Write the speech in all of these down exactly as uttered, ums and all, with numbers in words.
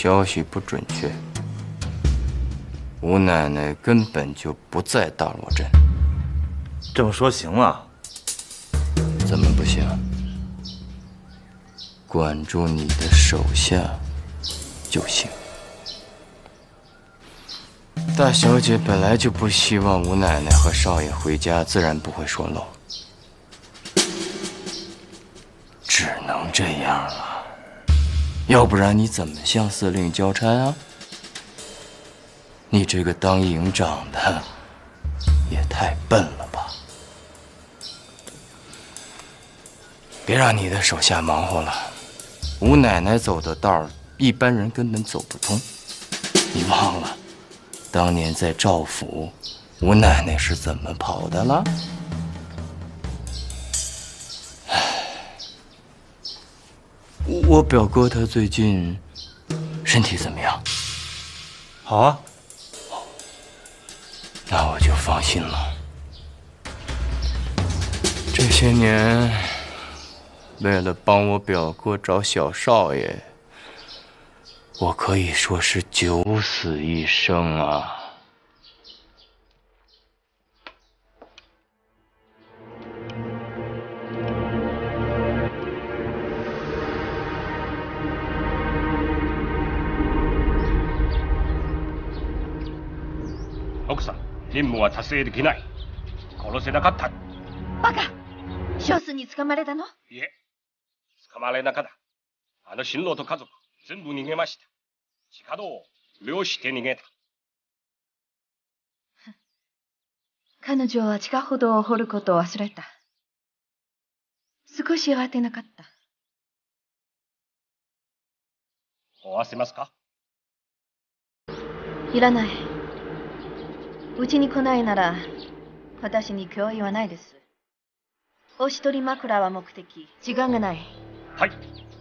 消息不准确，吴奶奶根本就不在大罗镇。 这么说行吗？ 怎么不行？管住你的手下就行。大小姐本来就不希望吴奶奶和少爷回家，自然不会说漏。只能这样了，要不然你怎么向司令交差啊？你这个当营长的也太笨了吧！别让你的手下忙活了。吴奶奶走的道儿，一般人根本走不通。你忘了，当年在赵府，吴奶奶是怎么跑的了？唉，我表哥他最近身体怎么样？ 好啊。 那我就放心了。这些年，为了帮我表哥找小少爷，我可以说是九死一生啊！ 奥さん、任務は達成できない。殺せなかった。 バカ！少数に捕まれたの？ いえ、捕まれなかった。あの新郎と家族、全部逃げました。地下道を漁して逃げた。 彼女は地下歩道を掘ることを忘れた。少し慌てなかった。 追わせますか？ いらない。うちに来ないなら、私に脅威はないです。おしとり枕は目的。時間がない。 はい。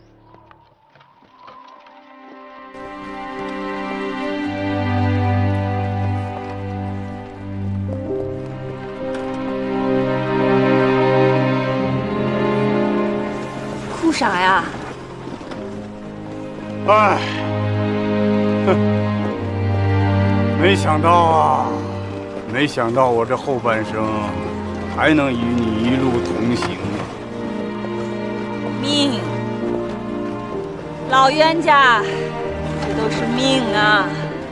哭啥呀？ 哎，哼，没想到啊，没想到我这后半生还能与你一路同行啊！ 命，老冤家，这都是命啊！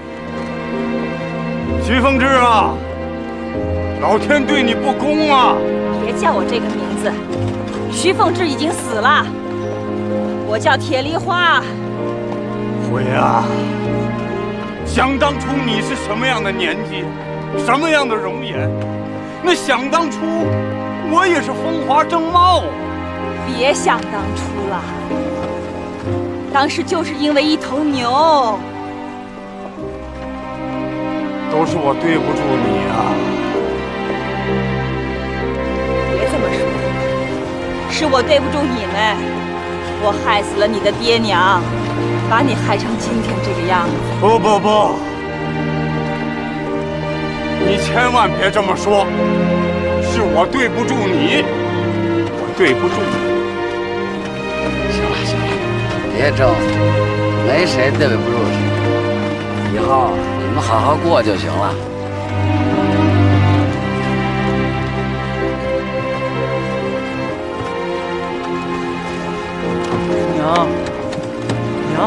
徐凤至啊，老天对你不公啊！ 别叫我这个名字，徐凤至已经死了，我叫铁梨花。 辉啊，想当初你是什么样的年纪，什么样的容颜？那想当初我也是风华正茂啊！ 别想当初了，当时就是因为一头牛。 都是我对不住你啊！ 别这么说，是我对不住你们，我害死了你的爹娘，把你害成今天这个样子。 不不不，你千万别这么说，是我对不住你，我对不住你。 行了行了，别争，没谁对不住谁，以后你们好好过就行了。 娘，娘，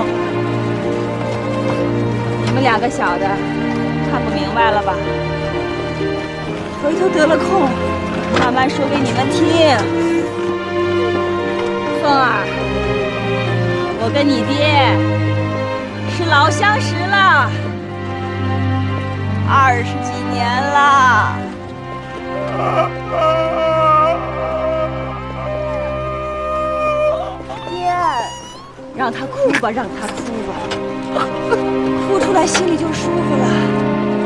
你们两个小的看不明白了吧？回头得了空，慢慢说给你们听。凤儿，我跟你爹是老相识了，二十几年了。爹，让他哭吧，让他哭吧，哭出来心里就舒服了。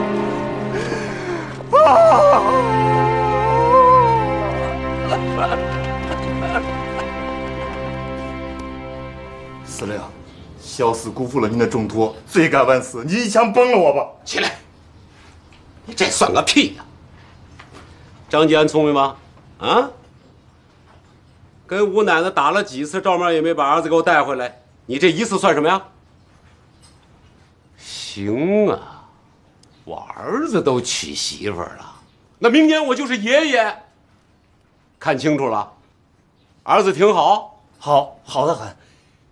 司令，小厮辜负了您的重托，罪该万死，你一枪崩了我吧！ 起来！你这算个屁呀！张吉安聪明吗？啊？跟吴奶奶打了几次照面也没把儿子给我带回来，你这一次算什么呀？ 行啊，我儿子都娶媳妇儿了，那明年我就是爷爷。看清楚了，儿子挺好， 好，好的很。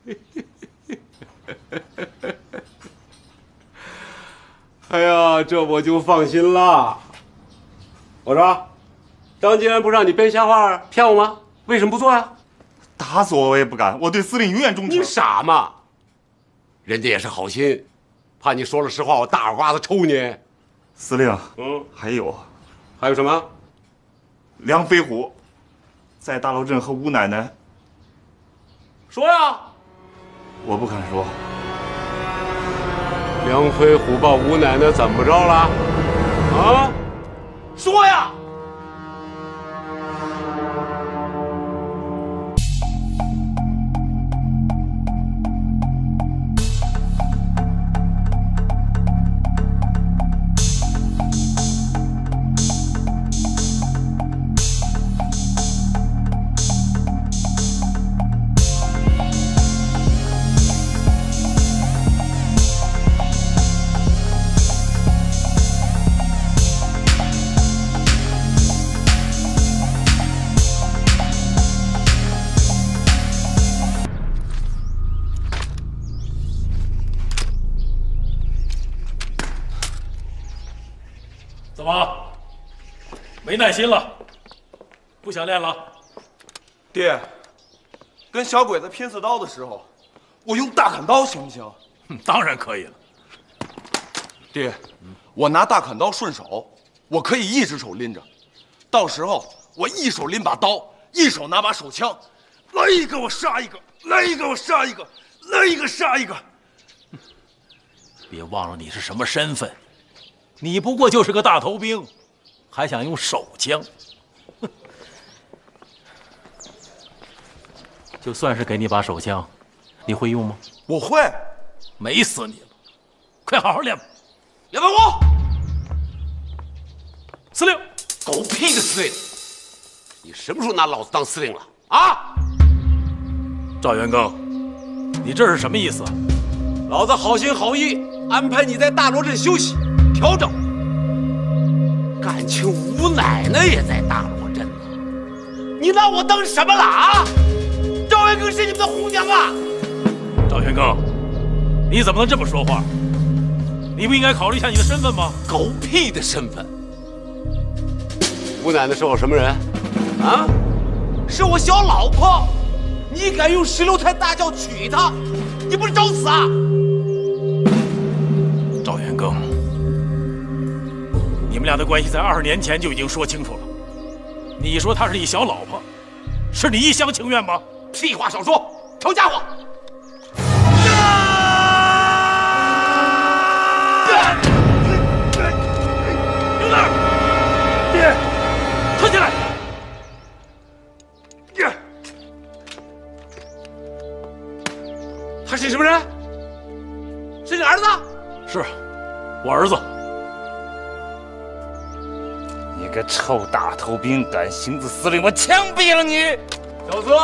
哎呀，这我就放心了。我说，张金安不让你编瞎话骗我吗？为什么不做呀？ 打死我我也不敢，我对司令永远忠诚。 你傻吗？人家也是好心，怕你说了实话，我大耳刮子抽你。 司令， 嗯， 还有， 还有什么？ 梁飞虎在大罗镇和吴奶奶。 说呀！ 我不敢说。 梁飞虎把吴奶奶怎么着了？啊？说呀！ 怎么，没耐心了？不想练了？ 爹，跟小鬼子拼刺刀的时候，我用大砍刀行不行？ 当然可以了。 爹，我拿大砍刀顺手，我可以一只手拎着，到时候我一手拎把刀，一手拿把手枪，来一个我杀一个，来一个我杀一个，来一个杀一个。 别忘了你是什么身份。你不过就是个大头兵，还想用手枪？就算是给你把手枪，你会用吗？ 我会。 美死你了！快好好练吧。 梁文武， 司令， 狗屁的司令！你什么时候拿老子当司令了？啊！ 赵元庚，你这是什么意思？ 老子好心好意安排你在大罗镇休息。调整，感情吴奶奶也在大罗镇呢，你拿我当什么了啊？赵元庚是你们的红娘啊！ 赵元庚，你怎么能这么说话？你不应该考虑一下你的身份吗？ 狗屁的身份！吴奶奶是我什么人？啊？是我小老婆，你敢用石榴台大轿娶她，你不是找死啊？ 赵元庚。你们俩的关系在二十年前就已经说清楚了。你说她是你小老婆，是你一厢情愿吗？ 屁话少说，抄家伙！ 刘大，爹，蹲下来！ 爹，他是什么人？是你儿子？ 是，我儿子。 你个臭大头兵，敢行刺司令，我枪毙了你！ 小子，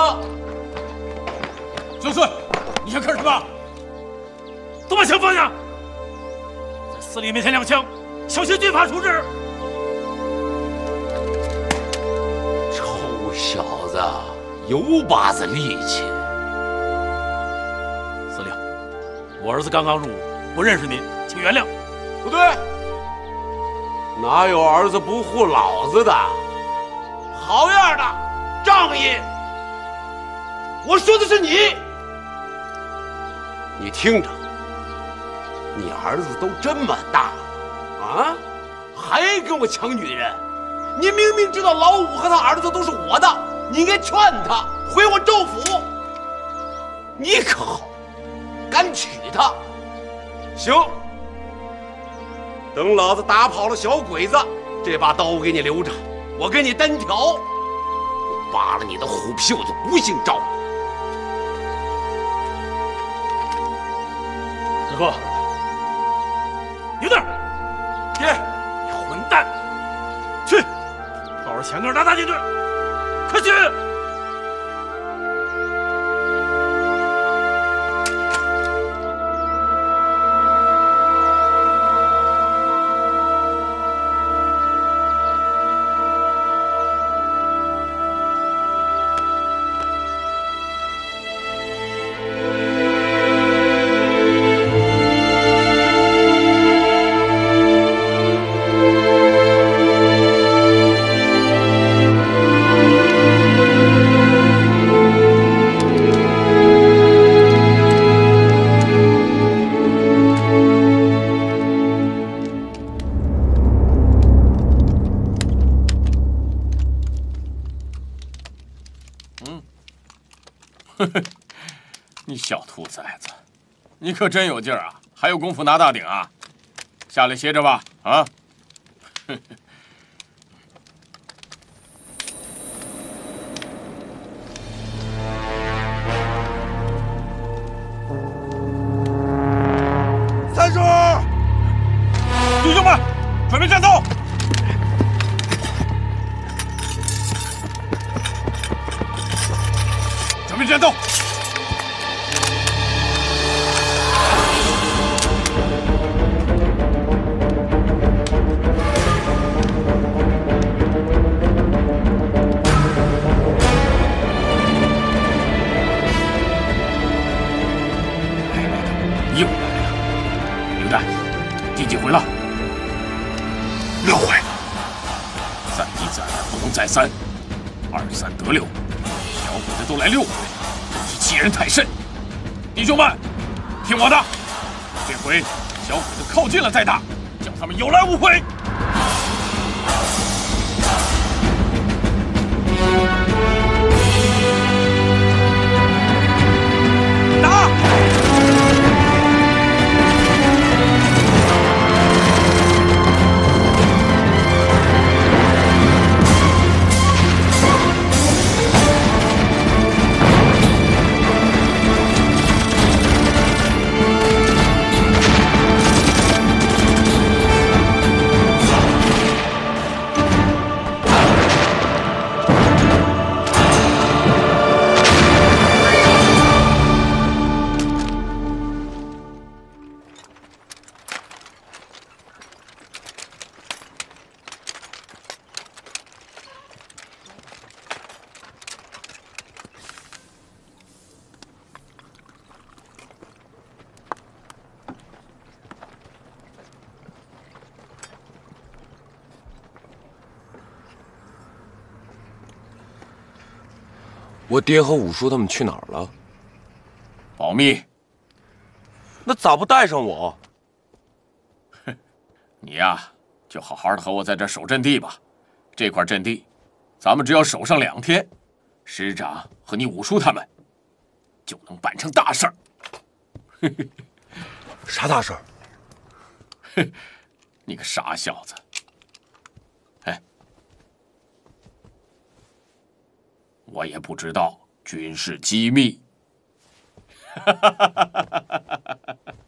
九岁，你想干什么？都把枪放下！在司令面前亮枪，小心军法处置！ 臭小子，有把子力气！ 司令，我儿子刚刚入伍，不认识您，请原谅。 不对。哪有儿子不护老子的？好样的，仗义！我说的是你，你听着，你儿子都这么大了，啊，还跟我抢女人！你明明知道老五和他儿子都是我的，你应该劝他回我州府。你可好，敢娶她？行。等老子打跑了小鬼子，这把刀我给你留着，我给你单挑，我扒了你的虎屁股，不姓赵。 师哥，有点， 爹， 你混蛋，去，抱着前面打打进去，快去！ 你小兔崽子，你可真有劲儿啊！还有功夫拿大鼎啊？下来歇着吧，啊！ 三叔， 弟兄们，准备战斗！准备战斗！ 又来了，刘蛋，第几回了？六回。三一再二不能再三，二三得六，小鬼子都来六回，真是欺人太甚。弟兄们，听我的，这回小鬼子靠近了再打，叫他们有来无回。打！ 我爹和五叔他们去哪儿了？ 保密。 那咋不带上我？ 哼，你呀，就好好的和我在这守阵地吧。这块阵地，咱们只要守上两天，师长和你五叔他们就能办成大事儿。 啥大事儿？ 哼，你个傻小子！哎，我也不知道军事机密。哈哈哈哈哈哈！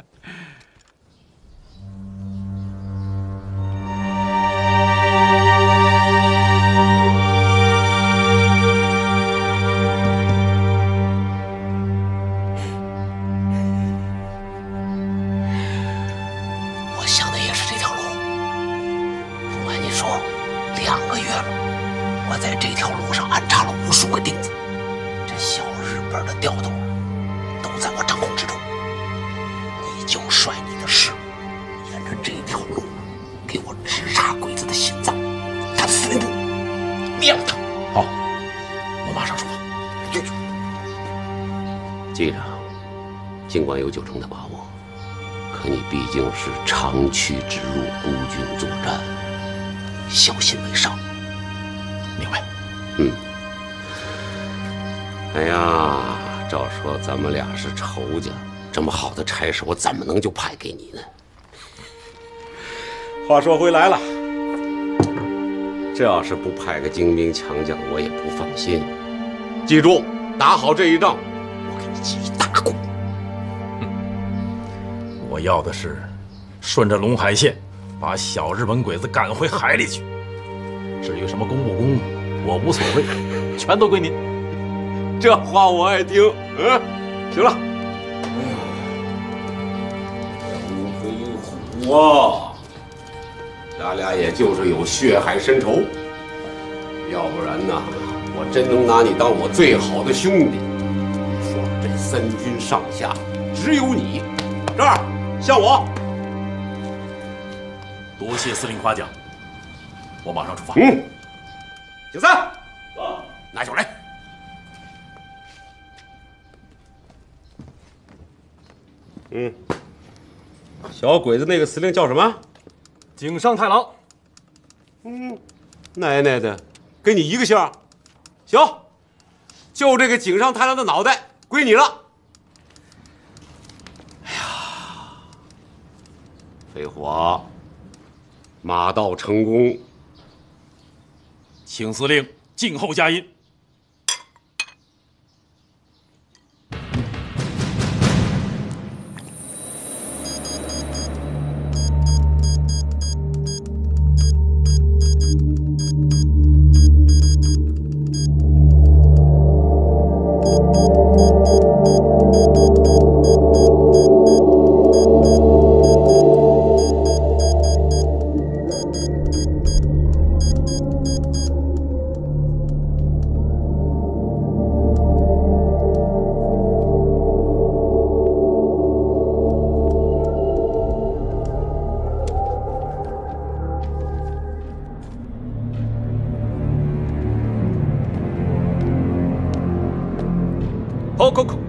我想的也是这条路。不瞒你说，两个月了，我在这条路上安插了无数个钉子，这小日本的调动都在我掌控之中。你就率你的师，沿着这条路给我直插鬼子的心脏，他的腹部，灭了他。 好， 我马上出发。机长，尽管有九成的把握，可你毕竟是长驱直入孤军作战，小心为上。 明白。 嗯。哎呀，照说咱们俩是仇家，这么好的差事，我怎么能就派给你呢？话说回来了，这要是不派个精兵强将，我也不放心。记住，打好这一仗，我给你记一大功。 我要的是顺着陇海线，把小日本鬼子赶回海里去。至于什么功不功，我无所谓，全都归您。 这话我爱听。嗯，行了。龙飞虎啊，咱俩也就是有血海深仇，要不然呢，我真能拿你当我最好的兄弟。说这三军上下，只有你这儿向我。 多谢司令夸奖，我马上出发。 嗯，景三，拿酒来。嗯，小鬼子那个司令叫什么？ 井上太郎。 嗯，奶奶的，跟你一个姓。行，就这个井上太郎的脑袋， 归你了。哎呀，飞虎啊，马到成功， 请司令静候佳音。 報告。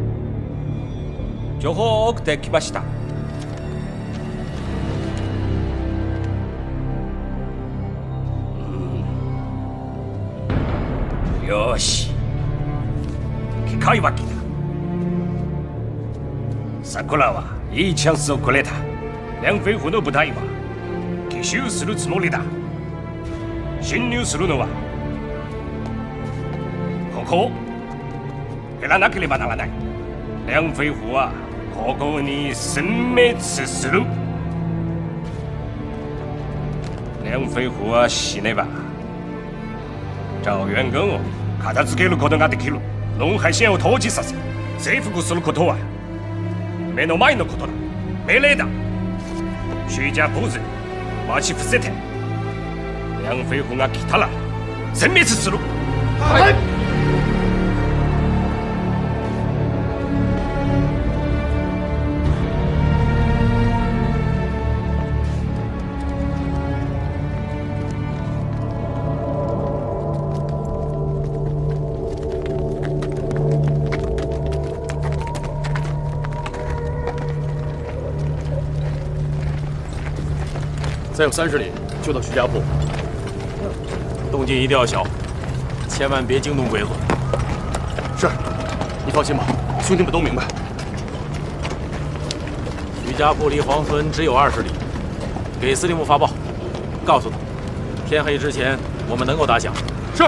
情報を送ってきました。よし。機会は来た。桜はいいチャンスをくれた。梁飞虎の部隊は奇襲するつもりだ。侵入するのはここをやらなければならない。梁飞虎はここに殲滅する。梁飛虎は死ねば赵元軍を片付けることができる。ノンハイ線を統治させ征服することは目の前のことだ。命令だ。徐家坊主待ち伏せて梁飛虎が来たら殲滅する。はい。 再有三十里就到徐家铺，动静一定要小，千万别惊动鬼子。 是，你放心吧，兄弟们都明白。 徐家铺离黄村只有二十里，给司令部发报，告诉他，天黑之前我们能够打响。 是。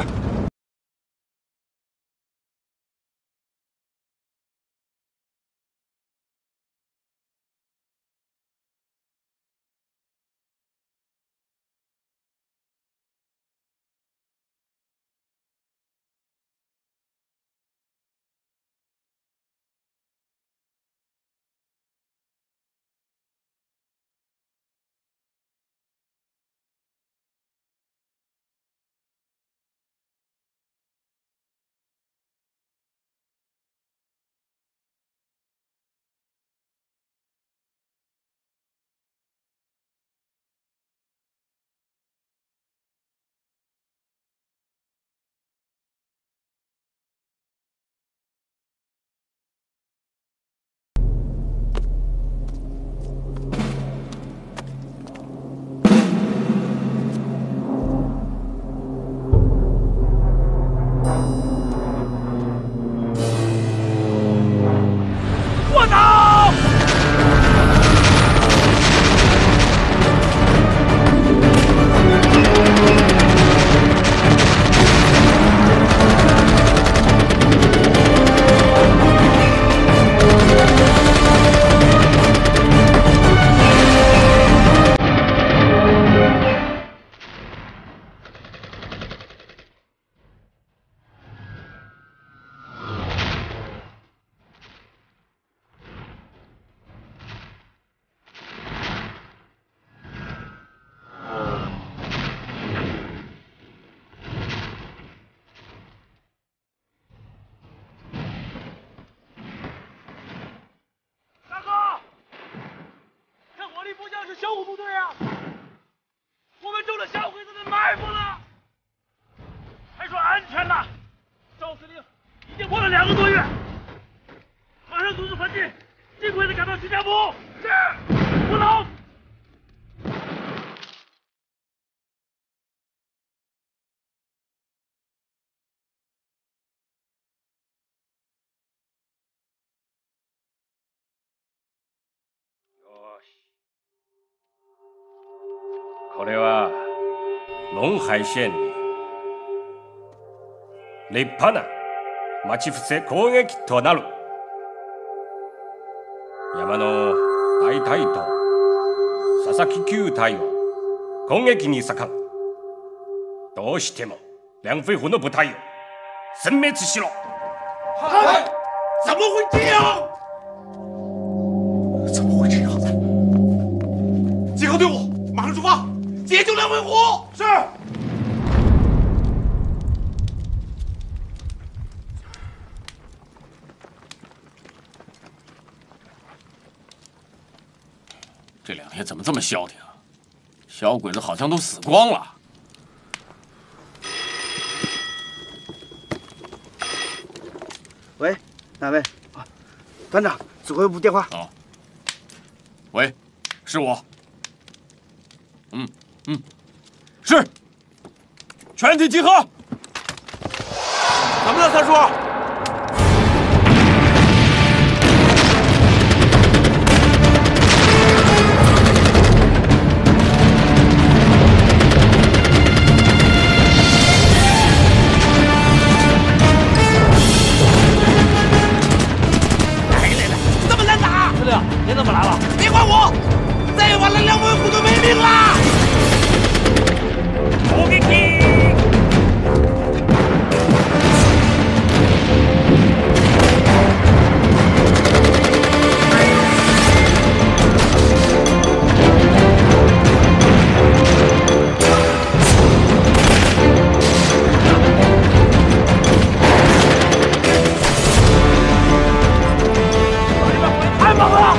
尽快的赶到徐家铺。是，不老。 これは龍海县に立派な町伏せ攻撃となる。山の大隊と佐々木旧隊は攻撃に盛ん。どうしても梁飞虎の部隊を殲滅しろ。 嗨，怎么会这样？怎么会这样？集合队伍，马上出发，解救梁飞虎。是。 这两天怎么这么消停啊？小鬼子好像都死光了。 喂，哪位？啊，团长，指挥部电话。 哦。喂，是我。嗯嗯，是。全体集合。 怎么了，三叔？ 您怎么来了？ 别管我，再晚了梁飞虎就没命了！ 攻撃！ 太猛了！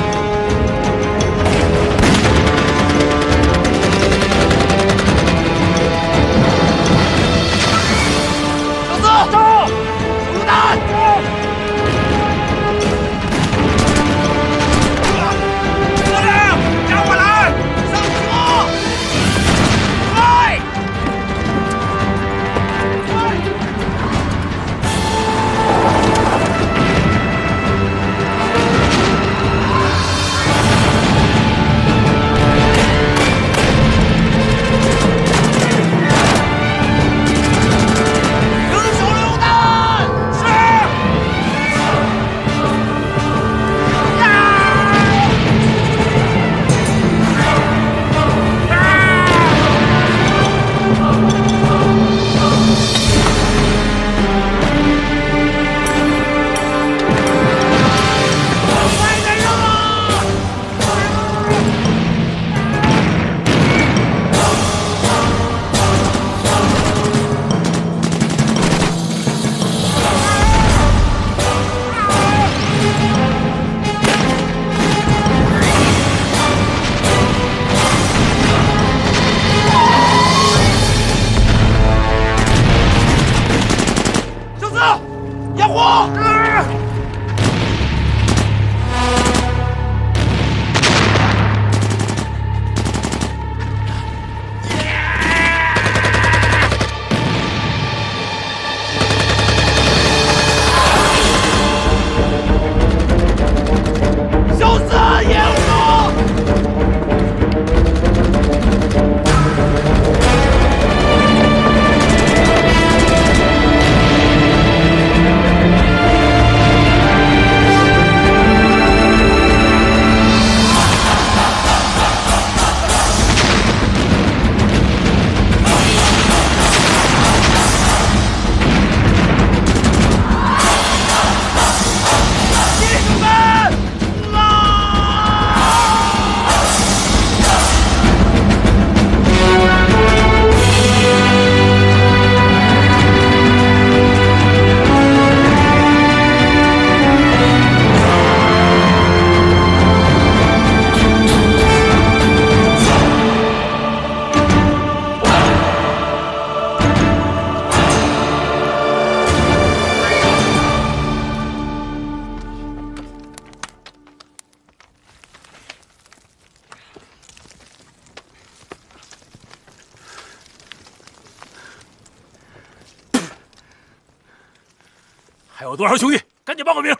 还有多少兄弟？赶紧报个名。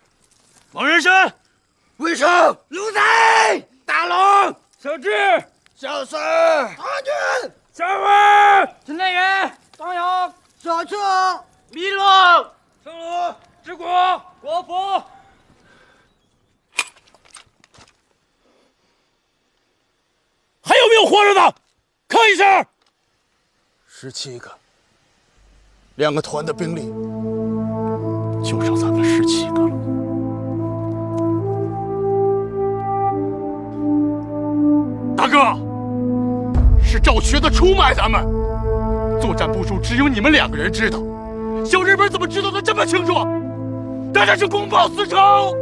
王仁山、魏成、 卢才、大龙、 小智、 小三， 唐军， 小二， 陈内员，张扬， 下去。 迷路， 程鲁，治国， 国服。 还有没有活着的？看一声。 十七个，两个团的兵力，就剩咱们十七个了。 大哥，是赵瘸子出卖咱们，作战部署只有你们两个人知道，小日本怎么知道的这么清楚？大家是公报私仇。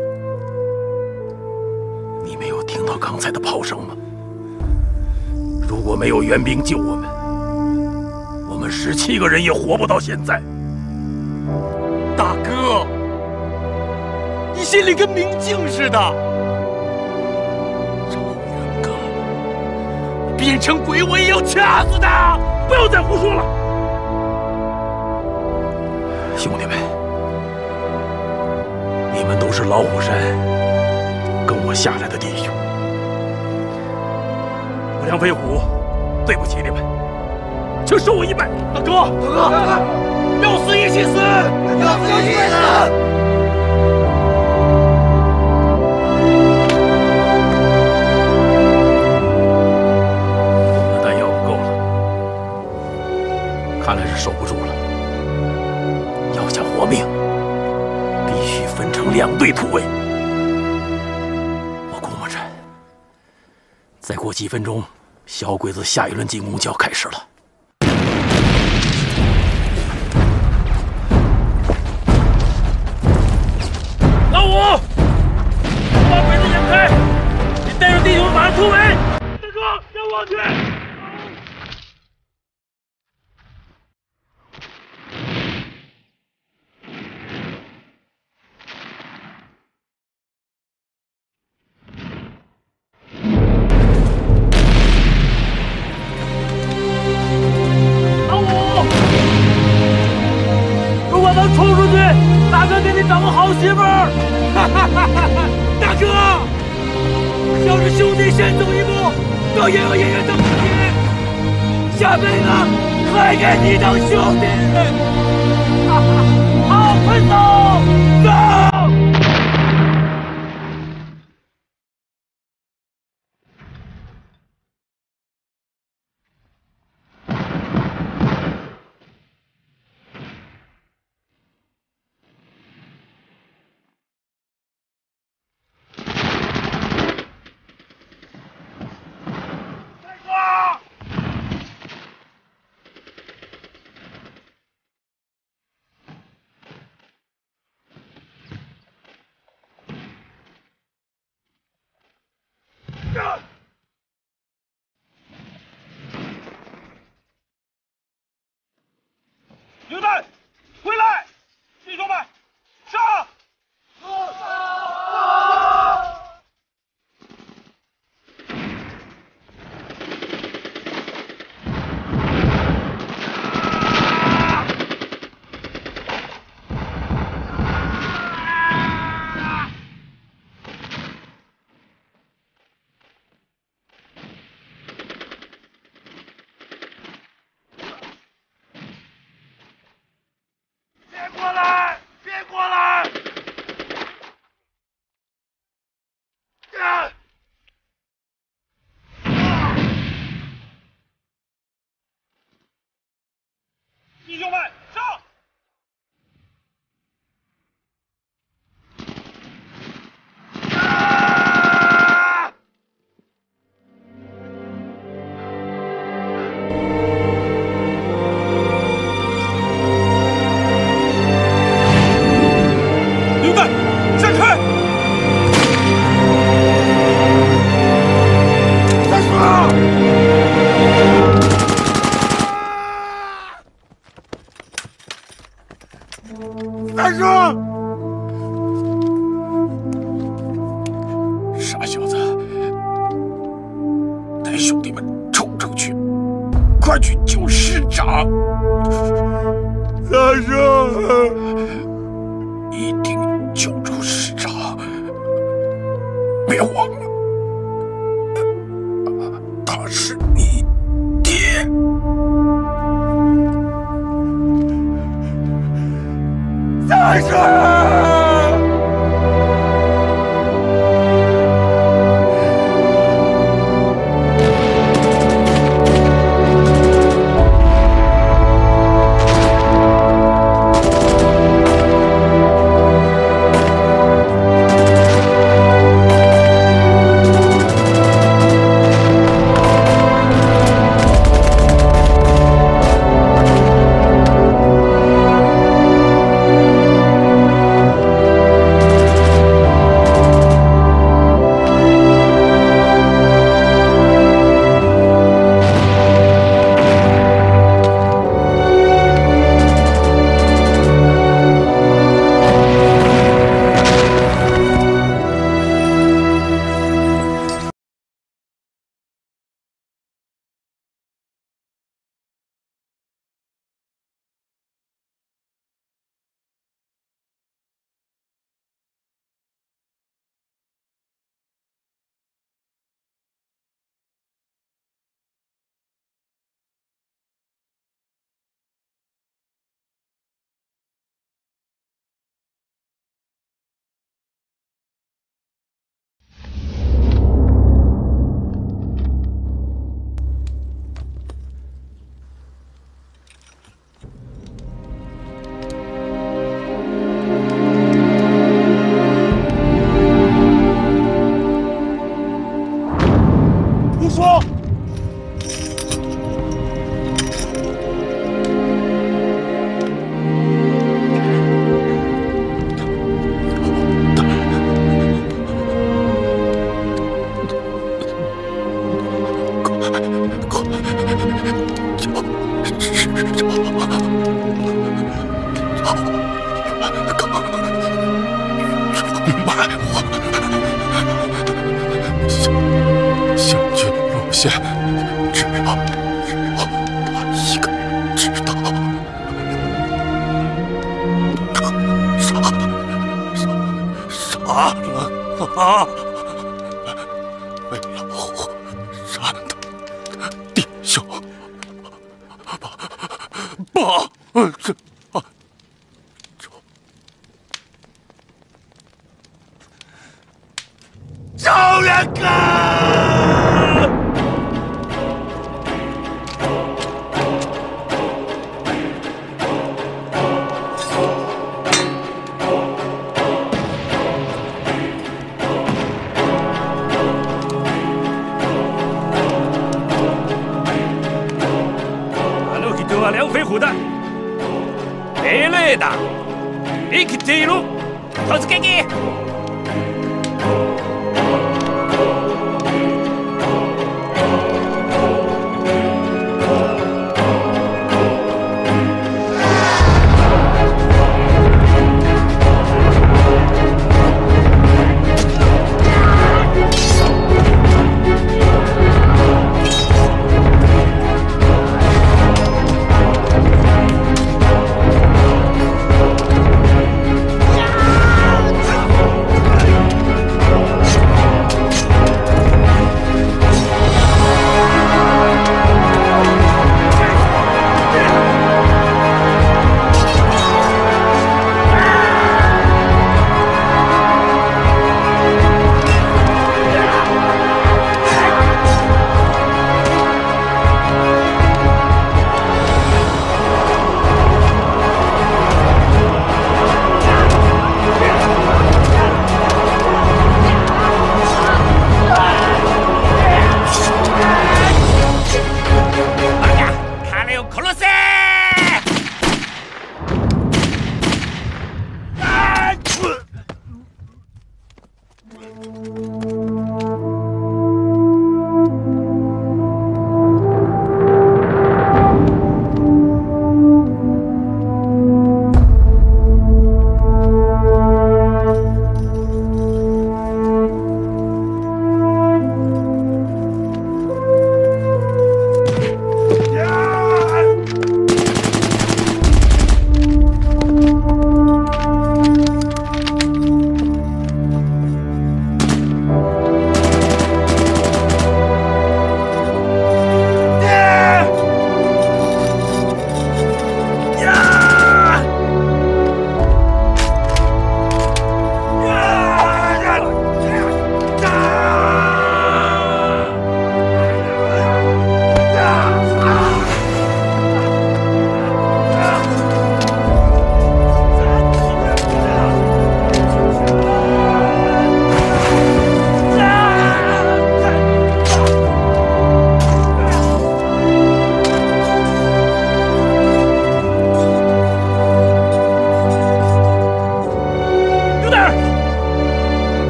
你没有听到刚才的炮声吗？如果没有援兵救我们，我们十七个人也活不到现在。 大哥，你心里跟明镜似的。 赵元刚， 变成鬼我也要掐死他！ 不要再胡说了。 兄弟们，你们都是老虎山跟我下来的弟兄。我梁飞虎，对不起你们，请受我一拜。 大哥，大哥，要死一起死，要死一起死！ 我们的弹药不够了，看来是守不住了。要想活命，必须分成两队突围。我估摸着，再过几分钟，小鬼子下一轮进攻就要开始了。 老五，把鬼子掩开，你带着弟兄马上突围。大哥，让我去。冲出去，大哥给你找个好媳妇儿！哈哈哈哈！大哥，要是兄弟先走一步，都也有爷爷等着你，下辈子还给你当兄弟！哈哈，好，快走，走！刘队，回来！弟兄们，上！弟兄们，上！刘队，闪开！大叔！三叔， 傻小子，带兄弟们冲出去，快去救师长！ 三叔， 一定救出师长，别忘了，他是大师。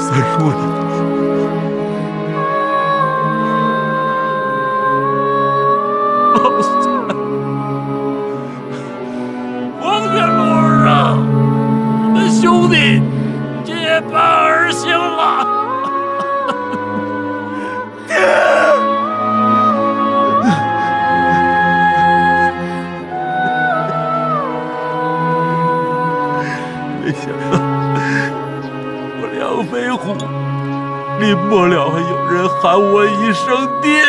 三叔呢？ 老三，王元龙啊，我们兄弟结伴而行了。爹！没想到我梁飞虎临末了还有人喊我一声爹。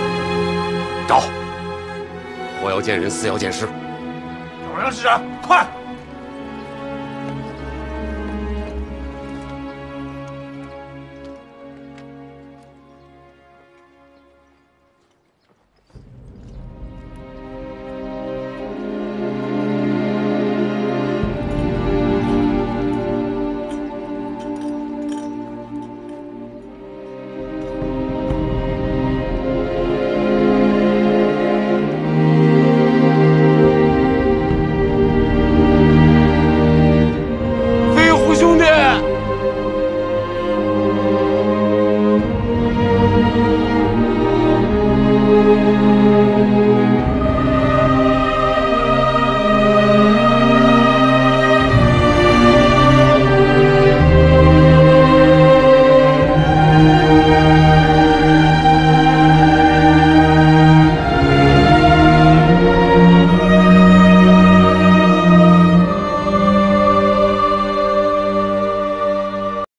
见人，死要见尸。 找梁师长，快！